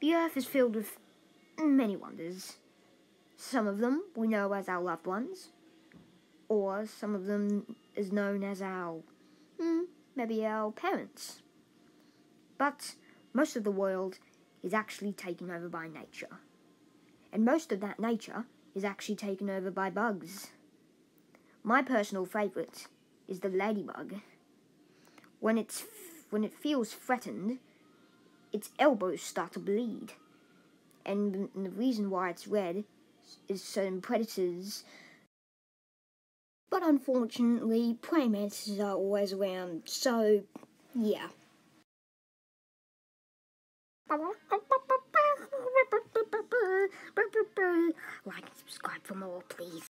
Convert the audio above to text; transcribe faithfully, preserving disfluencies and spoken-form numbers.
The Earth is filled with many wonders. Some of them we know as our loved ones, or some of them is known as our, hmm, maybe our parents. But most of the world is actually taken over by nature. And most of that nature is actually taken over by bugs. My personal favourite is the ladybug. When it's when it feels threatened, its elbows start to bleed. And the reason why it's red is certain predators. But unfortunately, praying mantises are always around, so yeah. Like and subscribe for more, please.